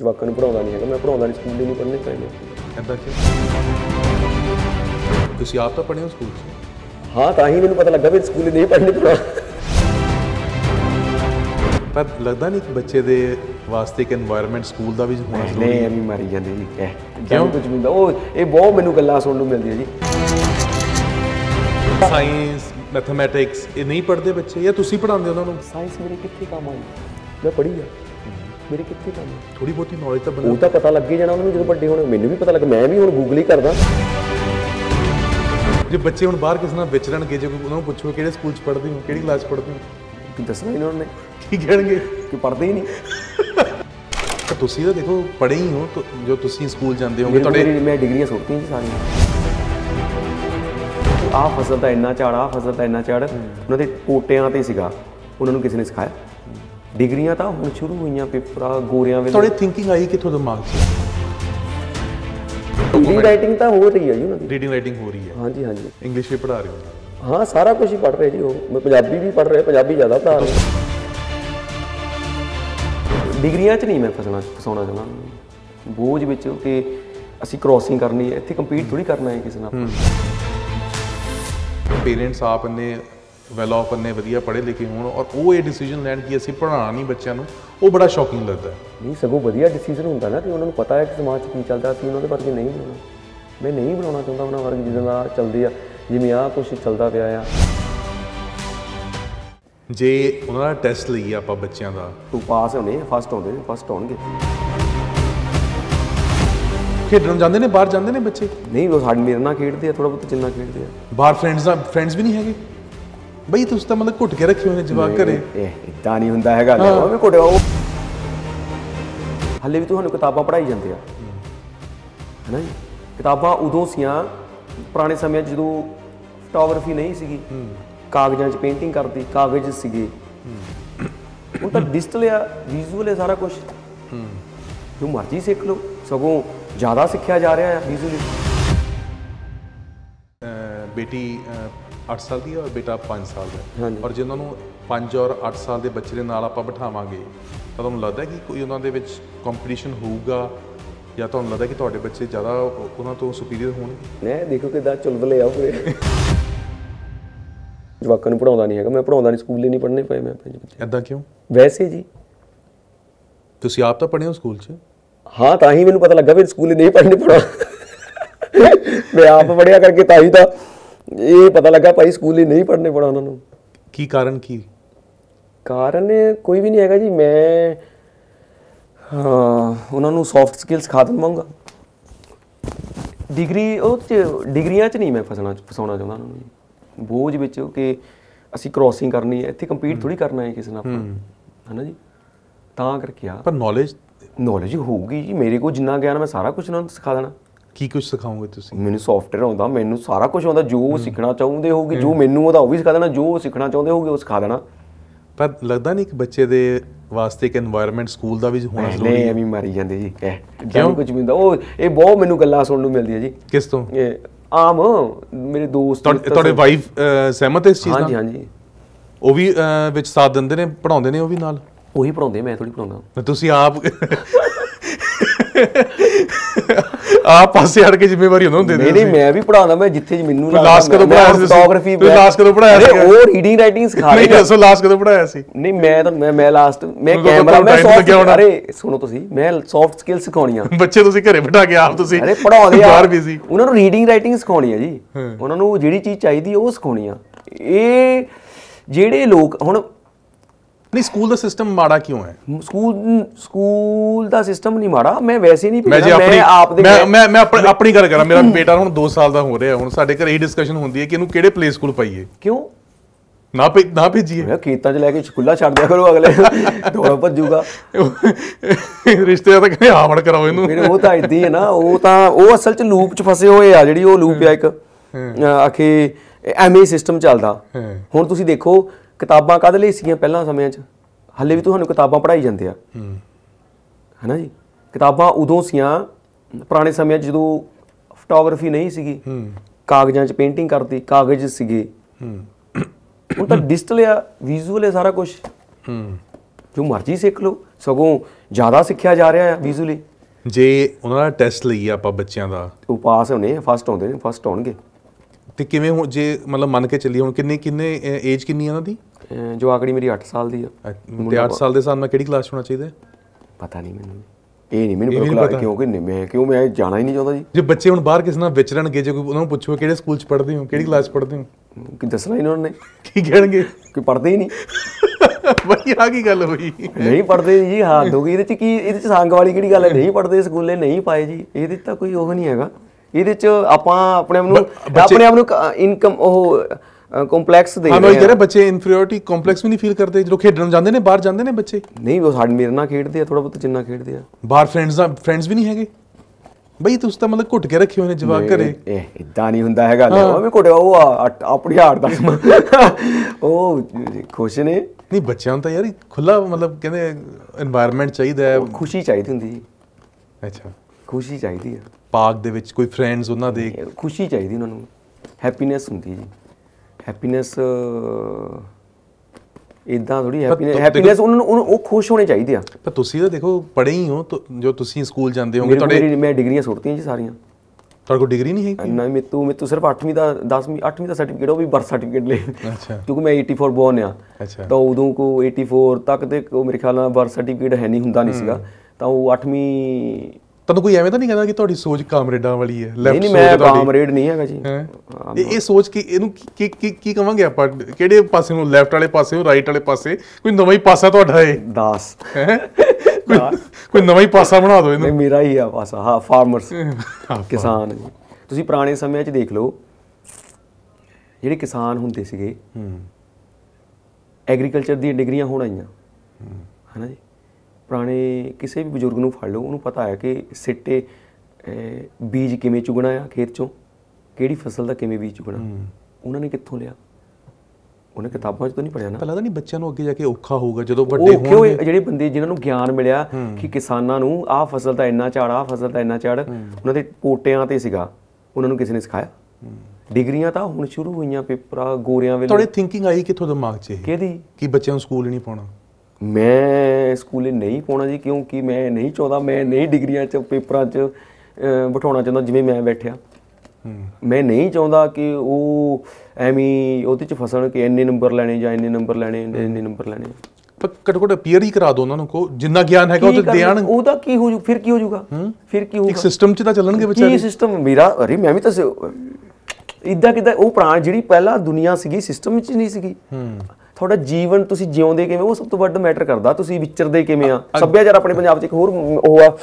ਜਵਾਕਾਂ ਨੂੰ ਪੜ੍ਹਾਉਂਦਾ ਨਹੀਂ ਹੈਗਾ, ਮੈਂ ਪੜ੍ਹਾਉਂਦਾ ਨਹੀਂ, ਸਕੂਲ ਹੀ ਨਹੀਂ ਪੜ੍ਹਨੇ ਪਏ ਨੇ। ਇੱਦਾਂ ਕਿ ਤੁਸੀਂ ਆਪ ਤਾਂ ਪੜ੍ਹੇ ਹੋ ਸਕੂਲ 'ਚ? ਹਾਂ, ਤਾਂ ਹੀ ਮੈਨੂੰ ਪਤਾ ਲੱਗਾ ਵੀ ਸਕੂਲ ਨਹੀਂ ਪੜ੍ਹਨੇ ਪੜਾ। ਪਰ ਲੱਗਦਾ ਨਹੀਂ ਕਿ ਬੱਚੇ ਦੇ ਵਾਸਤੇ ਇੱਕ ਐਨਵਾਇਰਨਮੈਂਟ ਸਕੂਲ ਦਾ ਵੀ ਹੋਣਾ ਜ਼ਰੂਰੀ ਹੈ? ਐਵੇਂ ਮਾਰੀ ਜਾਂਦੇ ਜੀ, ਕਿਉਂ ਕੁਝ ਵੀ ਹੁੰਦਾ ਉਹ ਇਹ ਬਹੁਤ ਮੈਨੂੰ ਗੱਲਾਂ ਸੁਣਨ ਨੂੰ ਮਿਲਦੀਆਂ ਜੀ। ਸਾਇੰਸ, ਮੈਥਮੈਟਿਕਸ ਇਹ ਨਹੀਂ ਪੜ੍ਹਦੇ ਬੱਚੇ, ਜਾਂ ਤੁਸੀਂ ਪੜ੍ਹਾਉਂਦੇ ਉਹਨਾਂ ਨੂੰ? ਸਾਇੰਸ ਮੇਰੇ ਕਿੱਥੇ ਕੰਮ ਆਈ, ਮੈਂ ਪੜ੍ਹੀ ਆ, ਮੇਰੇ ਕਿੱਥੇ ਕੰਮ ਆ? ਥੋੜੀ ਬਹੁਤੀ ਨੌਲੇਜ ਤਾਂ ਉਹ ਤਾਂ ਪਤਾ ਲੱਗ ਹੀ ਜਾਣਾ ਉਹਨਾਂ ਨੂੰ ਜਦੋਂ ਵੱਡੇ ਹੋਣੇ। ਮੈਨੂੰ ਵੀ ਪਤਾ ਲੱਗ, ਮੈਂ ਵੀ ਹੁਣ ਗੂਗਲ ਹੀ ਕਰਦਾ। ਜੇ ਬੱਚੇ ਹੁਣ ਬਾਹਰ ਕਿਸੇ ਨਾਲ ਵਿਚਰਨਗੇ, ਜੇ ਉਹਨਾਂ ਨੂੰ ਪੁੱਛੋ ਕਿਹੜੇ ਸਕੂਲ 'ਚ ਪੜ੍ਹਦੇ ਹੋ, ਕਿਹੜੀ ਕਲਾਸ 'ਚ ਪੜ੍ਹਦੇ ਹੋ, ਕੀ ਦੱਸਣਾ ਇਹਨਾਂ ਨੇ? ਕੀ ਕਹਿਣਗੇ? ਕਿ ਪੜ੍ਹਦੇ ਹੀ ਨਹੀਂ। ਤੁਸੀਂ ਤਾਂ ਦੇਖੋ ਪੜ੍ਹੇ ਹੀ ਹੋ, ਜੋ ਤੁਸੀਂ ਸਕੂਲ ਜਾਂਦੇ ਹੋਗੇ ਤੁਹਾਡੇ। ਮੈਂ ਡਿਗਰੀਆਂ ਸੁੱਟੀਆਂ ਜੀ ਸਾਰੀਆਂ। ਆਹ ਫਸਲ ਦਾ ਇੰਨਾ ਝਾੜ, ਆਹ ਫਸਲ ਦਾ ਇੰਨਾ ਝਾੜ ਉਹਨਾਂ ਦੇ ਪੋਟਿਆਂ ਤੇ ਸੀਗਾ, ਉਹਨਾਂ ਨੂੰ ਕਿਸੇ ਨੇ ਸਿਖਾਇਆ? ਡਿਗਰੀਆਂ ਤਾਂ ਹੁਣ ਸ਼ੁਰੂ ਹੋਈਆਂ, ਪੇਪਰਾਂ ਗੋਰਿਆਂ ਵੇਲੇ। ਤੁਹਾਡੀ ਥਿੰਕਿੰਗ ਆਈ ਕਿੱਥੋਂ ਦਿਮਾਗ 'ਚ? ਰੀਡਿੰਗ ਰਾਈਟਿੰਗ ਤਾਂ ਹੋ ਰਹੀ ਹੈ ਜੀ ਉਹਨਾਂ ਦੀ। ਰੀਡਿੰਗ ਰਾਈਟਿੰਗ ਹੋ ਰਹੀ ਹੈ? ਹਾਂਜੀ ਹਾਂਜੀ। ਇੰਗਲਿਸ਼ ਵੀ ਪੜ੍ਹਾ ਰਹੇ ਹੋ? ਹਾਂ, ਸਾਰਾ ਕੁਝ ਹੀ ਪੜ੍ਹ ਰਹੇ ਜੀ ਉਹ। ਮੈਂ ਪੰਜਾਬੀ ਵੀ ਪੜ੍ਹ ਰਿਹਾ, ਪੰਜਾਬੀ ਜ਼ਿਆਦਾ ਪੜ੍ਹਾ ਰਿਹਾ। ਡਿਗਰੀਆਂ 'ਚ ਨਹੀਂ ਮੈਂ ਫਸਾਉਣਾ ਚਾਹੁੰਦਾ ਬੋਝ ਵਿੱਚ ਕਿ ਅਸੀਂ ਕ੍ਰੋਸਿੰਗ ਕਰਨੀ ਹੈ, ਇੱਥੇ ਕੰਪੀਟ ਥੋੜ੍ਹੀ ਕਰਨਾ ਹੈ ਕਿਸੇ ਨਾਲ। ਪੇਰੈਂਟਸ ਆਪ ਇੰਨੇ ਵੈਲ ਆਫ, ਇੰਨੇ ਵਧੀਆ ਪੜ੍ਹੇ ਲਿਖੇ ਹੋਣ ਔਰ ਉਹ ਇਹ ਡਿਸੀਜਨ ਲੈਣ ਕਿ ਅਸੀਂ ਪੜ੍ਹਾਉਣਾ ਨਹੀਂ ਬੱਚਿਆਂ ਨੂੰ, ਉਹ ਬੜਾ ਸ਼ੌਕਿੰਗ ਲੱਗਦਾ ਹੈ। ਨਹੀਂ, ਸਗੋਂ ਵਧੀਆ ਡਿਸੀਜਨ ਹੁੰਦਾ ਨਾ ਕਿ ਉਹਨਾਂ ਨੂੰ ਪਤਾ ਹੈ ਕਿ ਸਮਾਜ 'ਚ ਕੀ ਚੱਲਦਾ। ਅਸੀਂ ਉਹਨਾਂ ਦੇ ਵਰਗੇ ਨਹੀਂ ਬਣਾਉਣਾ। ਮੈਂ ਨਹੀਂ ਬਣਾਉਣਾ ਚਾਹੁੰਦਾ ਉਹਨਾਂ ਵਰਗੇ ਜਿੱਦਾਂ ਦਾ ਚੱਲਦੇ ਆ, ਜਿਵੇਂ ਆਹ ਕੁਛ ਚੱਲਦਾ ਪਿਆ ਆ। ਜੇ ਉਹਨਾਂ ਦਾ ਟੈਸਟ ਲਈਏ ਆਪਾਂ ਬੱਚਿਆਂ ਦਾ, ਤੂੰ ਪਾਸ ਹੋਣੇ, ਫਸਟ ਹੋਣਗੇ। ਖੇਡਣ ਜਾਂਦੇ ਨੇ, ਬਾਹਰ ਜਾਂਦੇ ਨੇ ਬੱਚੇ? ਨਹੀਂ, ਉਹ ਸਾਡੇ ਮੇਰੇ ਨਾਲ ਖੇਡਦੇ ਆ, ਥੋੜਾ ਬਹੁਤ ਜਿੰਨਾ ਖੇਡਦੇ ਆ। ਬਾਹਰ ਫਰੈਂਡਸ ਵੀ ਨਹੀਂ ਹੈਗੇ ਬਈ? ਤੁਸੀਂ ਤਾਂ ਮਤਲਬ ਘੁੱਟ ਕੇ ਰੱਖੇ ਹੋਏ ਨੇ ਜਵਾਕ ਘਰੇ। ਇੱਦਾਂ ਨਹੀਂ ਹੁੰਦਾ ਹੈਗਾ। ਮੈਂ ਘੁੱਟਿਆ ਉਹ ਹਾਲੇ ਵੀ ਤੁਹਾਨੂੰ ਕਿਤਾਬਾਂ ਪੜ੍ਹਾਈ ਜਾਂਦੇ ਆ, ਹੈ ਨਾ ਜੀ। ਕਿਤਾਬਾਂ ਉਦੋਂ ਸੀਆਂ ਪੁਰਾਣੇ ਸਮਿਆਂ 'ਚ ਜਦੋਂ ਫੋਟੋਗ੍ਰਾਫੀ ਨਹੀਂ ਸੀਗੀ, ਕਾਗਜ਼ਾਂ 'ਚ ਪੇਂਟਿੰਗ ਕਰਦੀ, ਕਾਗਜ਼ ਸੀਗੇ। ਹੁਣ ਤਾਂ ਡਿਜੀਟਲ ਆ, ਵਿਜ਼ੂਅਲ ਹੈ ਸਾਰਾ ਕੁਛ, ਜੋ ਮਰਜ਼ੀ ਸਿੱਖ ਲਓ। ਸਗੋਂ ਜ਼ਿਆਦਾ ਸਿੱਖਿਆ ਜਾ ਰਿਹਾ ਹੈ ਵਿਜ਼ੂਅਲੀ। ਬੇਟੀ 8 ਸਾਲ ਦੀ ਹੈ ਔਰ ਬੇਟਾ 5 ਸਾਲ ਦਾ। ਔਰ ਜੇ ਉਹਨਾਂ ਨੂੰ 5 ਔਰ 8 ਸਾਲ ਦੇ ਬੱਚੇ ਦੇ ਨਾਲ ਆਪਾਂ ਬਿਠਾਵਾਂਗੇ ਤਾਂ ਤੁਹਾਨੂੰ ਲੱਗਦਾ ਕਿ ਕੋਈ ਉਹਨਾਂ ਦੇ ਵਿੱਚ ਕੰਪੀਟੀਸ਼ਨ ਹੋਊਗਾ, ਜਾਂ ਤੁਹਾਨੂੰ ਲੱਗਦਾ ਕਿ ਤੁਹਾਡੇ ਬੱਚੇ ਜ਼ਿਆਦਾ ਉਹਨਾਂ ਤੋਂ ਸੁਪੀਰੀਅਰ ਹੋਣਗੇ? ਮੈਂ ਦੇਖੋ ਕਿੱਦਾਂ ਚੁਲਬਲੇ ਆ ਪੂਰੇ। ਜਵਾਕਾਂ ਨੂੰ ਪੜ੍ਹਾਉਂਦਾ ਨਹੀਂ ਹੈਗਾ, ਮੈਂ ਪੜ੍ਹਾਉਂਦਾ ਨਹੀਂ, ਸਕੂਲ ਹੀ ਨਹੀਂ ਪੜ੍ਹਨੇ ਪਏ ਮੈਂ ਆਪਣੇ ਬੱਚੇ। ਇੱਦਾਂ ਕਿਉਂ? ਵੈਸੇ ਜੀ। ਤੁਸੀਂ ਆਪ ਤਾਂ ਪੜ੍ਹੇ ਹੋ ਸਕੂਲ 'ਚ? ਹਾਂ, ਤਾਂ ਹੀ ਮੈਨੂੰ ਪਤਾ ਲੱਗਾ ਵੀ ਸਕੂਲ ਹੀ ਨਹੀਂ ਪੜ੍ਹਨੇ ਪੜਾ। ਮੈਂ ਆਪ ਪੜ੍ਹਿਆ ਕਰਕੇ ਤਾਂ ਹੀ ਤਾਂ ਇਹ ਪਤਾ ਲੱਗਾ ਭਾਈ ਸਕੂਲ ਹੀ ਨਹੀਂ ਪੜ੍ਹਨੇ ਪੜਾ ਉਹਨਾਂ ਨੂੰ। ਕੀ ਕਾਰਨ? ਕੀ ਕਾਰਨ ਕੋਈ ਵੀ ਨਹੀਂ ਹੈਗਾ ਜੀ। ਮੈਂ ਉਹਨਾਂ ਨੂੰ ਸੌਫਟ ਸਕਿੱਲ ਸਿਖਾ ਦਵਾਂਗਾ। ਡਿਗਰੀਆਂ 'ਚ ਨਹੀਂ ਮੈਂ ਫਸਾਉਣਾ ਚਾਹੁੰਦਾ ਉਹਨਾਂ ਨੂੰ ਬੋਝ ਵਿੱਚ ਕਿ ਅਸੀਂ ਕ੍ਰੋਸਿੰਗ ਕਰਨੀ ਹੈ, ਇੱਥੇ ਕੰਪੀਟ ਥੋੜ੍ਹੀ ਕਰਨਾ ਹੈ ਕਿਸੇ ਨਾਲ, ਹੈ ਨਾ ਜੀ। ਤਾਂ ਕਰਕੇ ਆ। ਪਰ ਨੌਲੇਜ ਹੋਊਗੀ ਜੀ ਮੇਰੇ ਕੋਲ, ਜਿੰਨਾ ਗਿਆਨ ਮੈਂ ਸਾਰਾ ਕੁਝ ਉਹਨਾਂ ਨੂੰ ਸਿਖਾ ਦੇਣਾ। ਕੀ ਕੁਝ ਸਿਖਾਓਗੇ ਤੁਸੀਂ? ਮੈਨੂੰ ਸੌਫਟਵੇਅਰ ਆਉਂਦਾ, ਮੈਨੂੰ ਸਾਰਾ ਕੁਝ ਆਉਂਦਾ। ਜੋ ਸਿੱਖਣਾ ਚਾਹੁੰਦੇ ਹੋਗੇ, ਜੋ ਮੈਨੂੰ ਉਹਦਾ ਉਹ ਵੀ ਸਿਖਾ ਦੇਣਾ, ਜੋ ਸਿੱਖਣਾ ਚਾਹੁੰਦੇ ਹੋਗੇ ਉਹ ਸਿਖਾ ਦੇਣਾ। ਪਰ ਲੱਗਦਾ ਨਹੀਂ ਕਿ ਬੱਚੇ ਦੇ ਵਾਸਤੇ ਇੱਕ ਐਨਵਾਇਰਨਮੈਂਟ ਸਕੂਲ ਦਾ ਵੀ ਹੋਣਾ ਜ਼ਰੂਰੀ ਹੈ? ਐਵੇਂ ਮਾਰੀ ਜਾਂਦੇ ਜੀ, ਕਿਉਂ ਕੁਝ ਵੀ ਹੁੰਦਾ ਉਹ ਇਹ ਬਹੁਤ ਮੈਨੂੰ ਗੱਲਾਂ ਸੁਣਨ ਨੂੰ ਮਿਲਦੀਆਂ ਜੀ। ਕਿਸ ਤੋਂ? ਆਮ ਮੇਰੇ ਦੋਸਤ। ਤੁਹਾਡੇ ਵਾਈਫ ਸਹਿਮਤ ਇਸ ਚੀਜ਼ ਨਾਲ? ਹਾਂਜੀ ਹਾਂਜੀ। ਉਹ ਵੀ ਵਿੱਚ ਸਾਥ ਦਿੰਦੇ ਨੇ, ਪੜ੍ਹਾਉਂਦੇ ਨੇ ਉਹ ਵੀ ਨਾਲ? ਉਹੀ ਪੜ੍ਹਾਉਂਦੇ, ਮੈਂ ਥੋੜੀ ਪੜ੍ਹਾਉਂਦਾ। ਤੁਸੀਂ ਆਪ ਪਾਸੇ ਹਟ ਕੇ ਜ਼ਿੰਮੇਵਾਰੀ ਉਹਨਾਂ ਨੂੰ ਦੇ ਦਿੰਦੇ? ਨਹੀਂ, ਮੈਂ ਵੀ ਪੜ੍ਹਾਉਂਦਾ। ਮੈਂ ਜਿੱਥੇ ਮੈਨੂੰ ਲਾਸਟ ਕਦੋਂ ਪੜ੍ਹਾਇਆ ਸੀ? ਫੋਟੋਗ੍ਰਾਫੀ ਲਾਸਟ ਕਦੋਂ ਪੜ੍ਹਾਇਆ ਸੀ? ਉਹ ਰੀਡਿੰਗ ਰਾਈਟਿੰਗ ਸਿਖਾ ਰਹੇ। ਨਹੀਂ ਦੱਸੋ, ਲਾਸਟ ਕਦੋਂ ਪੜ੍ਹਾਇਆ ਸੀ? ਨਹੀਂ, ਮੈਂ ਲਾਸਟ ਮੈਂ ਕੈਮਰਾ, ਮੈਂ ਸੁਣੋ ਤੁਸੀਂ, ਮੈਂ ਸੌਫਟ ਸਕਿੱਲ ਸਿਖਾਉਣੀਆਂ। ਬੱਚੇ ਤੁਸੀਂ ਘਰੇ ਬਿਠਾ ਕੇ ਆਪ ਤੁਸੀਂ ਪੜ੍ਹਾਉਂਦੇ ਆ, ਉਹਨਾਂ ਨੂੰ ਰੀਡਿੰਗ ਰਾਈਟਿੰਗ ਸਿਖਾਉਣੀ ਆ ਜੀ। ਉਹਨਾਂ ਨੂੰ ਜਿਹੜੀ ਚੀਜ਼ ਚਾਹੀਦੀ ਉਹ ਸਿਖਾਉਣੀ ਆ। ਇਹ ਜਿਹੜੇ ਲੋਕ ਹੁਣ ਨਹੀਂ, ਸਕੂਲ ਦਾ ਸਿਸਟਮ ਮਾੜਾ ਕਿਉਂ ਹੈ? ਸਕੂਲ ਦਾ ਸਿਸਟਮ ਨਹੀਂ ਮਾੜਾ, ਮੈਂ ਵੈਸੇ ਨਹੀਂ ਮੈਂ ਆਪਣੀ ਗੱਲ ਕਰਾਂ। ਮੇਰਾ ਬੇਟਾ ਹੁਣ 2 ਸਾਲ ਦਾ ਹੋ ਰਿਹਾ। ਹੁਣ ਸਾਡੇ ਘਰ ਇਹ ਡਿਸਕਸ਼ਨ ਹੁੰਦੀ ਹੈ ਕਿ ਇਹਨੂੰ ਕਿਹੜੇ ਪਲੇ ਸਕੂਲ ਪਾਈਏ। ਕਿਉਂ ਨਾ ਭੇਜੀਏ? ਖੇਤਾਂ 'ਚ ਲੈ ਕੇ ਖੁੱਲਾ ਛੱਡ ਦਿਆ ਕਰੋ, ਅਗਲੇ ਦੌੜ ਭੱਜੂਗਾ। ਰਿਸ਼ਤੇ ਤਾਂ ਕਹਿੰਦੇ ਆਵੜ ਕਰਾਓ ਇਹਨੂੰ। ਫਿਰ ਉਹ ਤਾਂ ਏਦਾਂ ਹੀ ਹੈ ਨਾ। ਉਹ ਅਸਲ 'ਚ ਲੂਪ 'ਚ ਫਸੇ ਹੋਏ ਆ। ਜਿਹੜੀ ਉਹ ਲੂਪ ਆ ਇੱਕ ਆਖੇ ਐਵੇਂ ਸਿਸਟਮ ਚੱਲਦਾ। ਹੁਣ ਤੁਸੀਂ ਦੇਖੋ, ਕਿਤਾਬਾਂ ਕਦ ਲਈ ਸੀਗੀਆਂ ਪਹਿਲਾਂ ਸਮਿਆਂ 'ਚ? ਹਾਲੇ ਵੀ ਤੁਹਾਨੂੰ ਕਿਤਾਬਾਂ ਪੜ੍ਹਾਈ ਜਾਂਦੇ ਆ, ਹੈ ਨਾ ਜੀ। ਕਿਤਾਬਾਂ ਉਦੋਂ ਸੀਆਂ ਪੁਰਾਣੇ ਸਮਿਆਂ 'ਚ ਜਦੋਂ ਫੋਟੋਗ੍ਰਾਫੀ ਨਹੀਂ ਸੀਗੀ, ਕਾਗਜ਼ਾਂ 'ਚ ਪੇਂਟਿੰਗ ਕਰਦੀ, ਕਾਗਜ਼ ਸੀਗੇ। ਹੁਣ ਤਾਂ ਡਿਜੀਟਲ ਆ, ਵਿਜ਼ੂਅਲ ਹੈ ਸਾਰਾ ਕੁਛ, ਜੋ ਮਰਜ਼ੀ ਸਿੱਖ ਲਓ, ਸਗੋਂ ਜ਼ਿਆਦਾ ਸਿੱਖਿਆ ਜਾ ਰਿਹਾ ਆ ਵਿਜ਼ੂਅਲੀ। ਜੇ ਉਹਨਾਂ ਦਾ ਟੈਸਟ ਲਈਏ ਆਪਾਂ ਬੱਚਿਆਂ ਦਾ, ਉਹ ਪਾਸ ਹੋਣੇ, ਫਸਟ ਆਉਂਦੇ ਨੇ, ਫਸਟ ਆਉਣਗੇ। ਤੇ ਕਿਵੇਂ ਹੁਣ ਜੇ ਮਤਲਬ ਮੰਨ ਕੇ ਚੱਲੀਏ ਹੁਣ ਕਿੰਨੇ ਏਜ ਕਿੰਨੀ ਇਹਨਾਂ ਦੀ? ਜਵਾਕੜੀ ਮੇਰੀ 8 ਸਾਲ ਦੀ ਆ। ਤੇ 8 ਸਾਲ ਦੇ ਹਿਸਾਬ ਨਾਲ ਕਿਹੜੀ ਕਲਾਸ 'ਚ ਹੋਣਾ ਚਾਹੀਦਾ? ਪਤਾ ਨਹੀਂ ਮੈਨੂੰ, ਇਹ ਨਹੀਂ ਮੈਨੂੰ ਪਤਾ, ਕਿਉਂਕਿ ਮੈਂ ਜਾਣਾ ਹੀ ਨਹੀਂ ਚਾਹੁੰਦਾ ਜੀ। ਜੇ ਬੱਚੇ ਹੁਣ ਬਾਹਰ ਕਿਸੇ ਨਾਲ ਵਿਚਰਨਗੇ, ਜੇ ਕੋਈ ਉਹਨਾਂ ਨੂੰ ਪੁੱਛੋ ਕਿਹੜੇ ਸਕੂਲ 'ਚ ਪੜ੍ਹਦੇ ਹੋ, ਕਿਹੜੀ ਕਲਾਸ 'ਚ ਪੜ੍ਹਦੇ ਹੋ, ਕਿ ਦੱਸਣਾ ਹੀ ਉਹਨਾਂ ਨੇ, ਕੀ ਕਹਿਣਗੇ? ਕਿ ਪੜ੍ਹਦੇ ਹੀ ਨਹੀਂ। ਬਈ ਆਹ ਕੀ ਗੱਲ ਹੋਈ? ਨਹੀਂ ਪੜ੍ਹਦੇ ਜੀ, ਹੱਦ ਹੋ ਗਈ। ਇਹਦੇ 'ਚ ਕੀ, ਇਹਦੇ 'ਚ ਸੰਗ ਵਾਲੀ ਕਿਹੜੀ ਗੱਲ ਹੈ? ਨਹੀਂ ਪੜ੍ਹਦੇ ਸਕੂਲੇ, ਨਹੀਂ ਪਾਏ ਜੀ, ਇਹਦੇ 'ਚ ਤਾਂ ਕੋਈ ਉਹ ਨਹੀਂ ਹੈਗਾ। ਇਹਦੇ 'ਚ ਆਪਾਂ ਆਪਣੇ ਆਪ ਨੂੰ ਇਨਕਮ ਉਹ ਕੰਪਲੈਕਸ ਦੇ ਹਾਂ, ਜਿਹੜੇ ਬੱਚੇ ਇਨਫੀਰੀਅਰਿਟੀ ਕੰਪਲੈਕਸ ਵੀ ਨਹੀਂ ਫੀਲ ਕਰਦੇ ਜਦੋਂ ਖੇਡਣ ਜਾਂਦੇ ਨੇ, ਬਾਹਰ ਜਾਂਦੇ ਨੇ ਬੱਚੇ। ਨਹੀਂ, ਉਹ ਸਾਡੇ ਮੇਰੇ ਨਾਲ ਖੇਡਦੇ ਆ ਥੋੜਾ ਬਹੁਤ, ਜਿੰਨਾ ਖੇਡਦੇ ਆ। ਬਾਹਰ ਫਰੈਂਡਸ ਵੀ ਨਹੀਂ ਹੈਗੇ ਬਈ? ਤੁਸੀਂ ਤਾਂ ਮਤਲਬ ਘੁੱਟ ਕੇ ਰੱਖੇ ਹੋਏ ਨੇ ਜਵਾਕ ਘਰੇ। ਇਦਾਂ ਨਹੀਂ ਹੁੰਦਾ ਹੈਗਾ, ਉਹ ਵੀ ਘੁੱਟਿਆ, ਉਹ ਆਪਣੀ ਹਾਰ ਦਾ ਉਹ ਖੁਸ਼ ਨੇ। ਨਹੀਂ, ਬੱਚਿਆਂ ਨੂੰ ਤਾਂ ਯਾਰ ਖੁੱਲਾ ਮਤਲਬ ਕਹਿੰਦੇ এনवायरमेंट ਚਾਹੀਦਾ ਹੈ, ਖੁਸ਼ੀ ਚਾਹੀਦੀ ਹੁੰਦੀ ਜੀ। ਅੱਛਾ, ਖੁਸ਼ੀ ਚਾਹੀਦੀ ਆ। ਪਾਰਕ ਦੇ ਵਿੱਚ ਕੋਈ ਫਰੈਂਡਸ ਉਹਨਾਂ ਦੇ, ਖੁਸ਼ੀ ਚਾਹੀਦੀ ਉਹਨਾਂ ਨੂੰ, ਹੈਪੀਨੈਸ ਹੁੰਦੀ ਜੀ। ਹੈਪੀਨੈਸ ਇਦਾਂ ਥੋੜੀ, ਹੈਪੀਨੈਸ ਉਹਨਾਂ ਨੂੰ, ਉਹ ਖੁਸ਼ ਹੋਣੇ ਚਾਹੀਦੇ ਆ। ਪਰ ਤੁਸੀਂ ਤਾਂ ਦੇਖੋ ਪੜ੍ਹੇ ਹੀ ਹੋ, ਜੋ ਤੁਸੀਂ ਸਕੂਲ ਜਾਂਦੇ ਹੋਗੇ, ਤੁਹਾਡੇ ਮੈਂ ਡਿਗਰੀਆਂ ਸੁੱਟਤੀਆਂ ਜੀ ਸਾਰੀਆਂ। ਤੁਹਾਡੇ ਕੋਲ ਡਿਗਰੀ ਨਹੀਂ ਹੈਗੀ? ਨਹੀਂ, ਮੈਨੂੰ ਸਿਰਫ 8ਵੀਂ ਦਾ 8ਵੀਂ ਦਾ ਸਰਟੀਫਿਕੇਟ, ਉਹ ਵੀ ਬਰਥ ਸਰਟੀਫਿਕੇਟ ਲੈ। ਅੱਛਾ। ਕਿਉਂਕਿ ਮੈਂ 84 ਬੋਰਨ ਆ, ਤਾਂ ਉਦੋਂ ਕੋ 84 ਤੱਕ ਤੇ ਮੇਰੇ ਖਿਆਲ ਨਾਲ ਬਰਥ ਸਰਟੀਫਿਕੇਟ ਹੈ ਨਹੀਂ, ਹੁੰਦਾ ਨਹੀਂ ਸੀਗਾ। ਤਾਂ ਉਹ 8ਵੀਂ। ਤੁਹਾਨੂੰ ਕੋਈ ਐਵੇਂ ਤਾਂ ਨਹੀਂ ਕਹਿੰਦਾ ਕਿ ਤੁਹਾਡੀ ਸੋਚ ਕਾਮਰੇਡਾਂ ਵਾਲੀ ਹੈ? ਨਹੀਂ, ਮੈਂ ਕਾਮਰੇਡ ਨਹੀਂ ਹੈਗਾ ਜੀ। ਇਹ ਸੋਚ ਕੇ ਇਹਨੂੰ ਕੀ ਕਵਾਂਗੇ ਆਪਾਂ? ਕਿਹੜੇ ਪਾਸੇ ਨੂੰ, ਲੈਫਟ ਵਾਲੇ ਪਾਸੇ ਨੂੰ, ਰਾਈਟ ਵਾਲੇ ਪਾਸੇ? ਕੋਈ ਨਵਾਂ ਹੀ ਪਾਸਾ ਤੁਹਾਡਾ ਇਹ? 10 ਕੋਈ ਨਵਾਂ ਹੀ ਪਾਸਾ ਬਣਾ ਦਿਓ ਇਹਨੂੰ। ਮੇਰਾ ਹੀ ਆ ਪਾਸਾ। ਹਾਂ, ਫਾਰਮਰਸ, ਕਿਸਾਨ ਜੀ। ਤੁਸੀਂ ਪੁਰਾਣੇ ਸਮਿਆਂ 'ਚ ਦੇਖ ਲਓ, ਜਿਹੜੇ ਕਿਸਾਨ ਹੁੰਦੇ ਸੀਗੇ, ਐਗਰੀਕਲਚਰ ਦੀਆਂ ਡਿਗਰੀਆਂ ਹੋਣ ਆਈਆਂ, ਹੈ ਨਾ ਜੀ। ਪੁਰਾਣੇ ਕਿਸੇ ਵੀ ਬਜ਼ੁਰਗ ਨੂੰ ਫੜ ਲਓ, ਉਹਨੂੰ ਪਤਾ ਹੈ ਕਿ ਸਿੱਟੇ ਬੀਜ ਕਿਵੇਂ ਚੁਗਣਾ ਆ ਖੇਤ 'ਚੋਂ, ਕਿਹੜੀ ਫਸਲ ਦਾ ਕਿਵੇਂ ਬੀਜ ਚੁਗਣਾ। ਉਹਨਾਂ ਨੇ ਕਿੱਥੋਂ ਲਿਆ? ਉਹਨੇ ਕਿਤਾਬਾਂ 'ਚ ਤਾਂ ਨਹੀਂ ਪੜ੍ਹਿਆ ਨਾ। ਲੱਗਦਾ ਨਹੀਂ ਬੱਚਿਆਂ ਨੂੰ ਅੱਗੇ ਜਾ ਕੇ ਔਖਾ ਹੋਊਗਾ ਜਦੋਂ ਵੱਡੇ ਹੋਣਗੇ। ਜਿਹੜੇ ਬੰਦੇ ਜਿਨ੍ਹਾਂ ਨੂੰ ਗਿਆਨ ਮਿਲਿਆ ਕਿ ਕਿਸਾਨਾਂ ਨੂੰ ਆਹ ਫਸਲ ਦਾ ਇੰਨਾ ਝਾੜ, ਆਹ ਫਸਲ ਦਾ ਇੰਨਾ ਝਾੜ, ਉਹਨਾਂ ਦੇ ਪੋਟਿਆਂ ਤੇ ਸੀਗਾ, ਉਹਨਾਂ ਨੂੰ ਕਿਸੇ ਨੇ ਸਿਖਾਇਆ? ਡਿਗਰੀਆਂ ਤਾਂ ਹੁਣ ਸ਼ੁਰੂ ਹੋਈਆਂ, ਪੇਪਰਾਂ ਗੋਰਿਆਂ ਵੇਲੇ। ਤੁਹਾਡੀ ਥਿੰਕਿੰਗ ਆਈ ਕਿੱਥੋਂ ਦਿਮਾਗ 'ਚ? ਕਿਹਦੀ? ਕਿ ਬੱਚਿਆਂ ਨੂੰ ਸਕੂਲ ਹੀ ਨਹੀਂ ਪਾਉਣਾ। ਮੈਂ ਸਕੂਲੇ ਨਹੀਂ ਪਾਉਣਾ ਜੀ, ਕਿਉਂਕਿ ਮੈਂ ਨਹੀਂ ਚਾਹੁੰਦਾ, ਮੈਂ ਨਹੀਂ ਡਿਗਰੀਆਂ 'ਚ ਪੇਪਰਾਂ 'ਚ ਬਿਠਾਉਣਾ ਚਾਹੁੰਦਾ ਜਿਵੇਂ ਮੈਂ ਬੈਠਿਆ। ਮੈਂ ਨਹੀਂ ਚਾਹੁੰਦਾ ਕਿ ਉਹ ਐਵੇਂ ਉਹਦੇ 'ਚ ਫਸਣ ਕਿ ਇੰਨੇ ਨੰਬਰ ਲੈਣੇ ਜਾਂ ਇੰਨੇ ਨੰਬਰ ਲੈਣੇ, ਇੰਨੇ ਨੰਬਰ ਲੈਣੇ। ਪਰ ਘੱਟੋ ਘੱਟ ਅਪੀਅਰ ਹੀ ਕਰਾ ਦਿਓ ਉਹਨਾਂ ਨੂੰ, ਕੋ ਜਿੰਨਾ ਗਿਆਨ ਹੈਗਾ ਉਹ ਤੇ ਦੇਣ। ਉਹਦਾ ਕੀ ਹੋ ਜੂ? ਫਿਰ ਕੀ ਹੋ ਜੂਗਾ? ਫਿਰ ਕੀ ਹੋਊਗਾ? ਇੱਕ ਸਿਸਟਮ 'ਚ ਤਾਂ ਚੱਲਣਗੇ ਬੱਚੇ। ਕੀ ਸਿਸਟਮ ਮੇਰਾ? ਅਰੇ ਮੈਂ ਵੀ ਤਾਂ ਇੱਦਾਂ ਕਿੱਦਾਂ? ਉਹ ਪੁਰਾਣੀ ਜਿਹੜੀ ਪਹਿਲਾਂ ਦੁਨੀਆ ਸੀਗੀ, ਸਿਸਟਮ ਵਿੱਚ ਨਹੀਂ ਸੀਗੀ। ਤੁਹਾਡਾ ਜੀਵਨ ਤੁਸੀਂ ਜਿਉਂਦੇ ਕਿਵੇਂ, ਉਹ ਸਭ ਤੋਂ ਵੱਡਾ ਮੈਟਰ ਕਰਦਾ। ਤੁਸੀਂ ਵਿਚਰਦੇ ਕਿਵੇਂ ਆ। ਸੱਭਿਆਚਾਰ ਆਪਣੇ ਪੰਜਾਬ 'ਚ ਇੱਕ ਹੋਰ ਉਹ ਆ,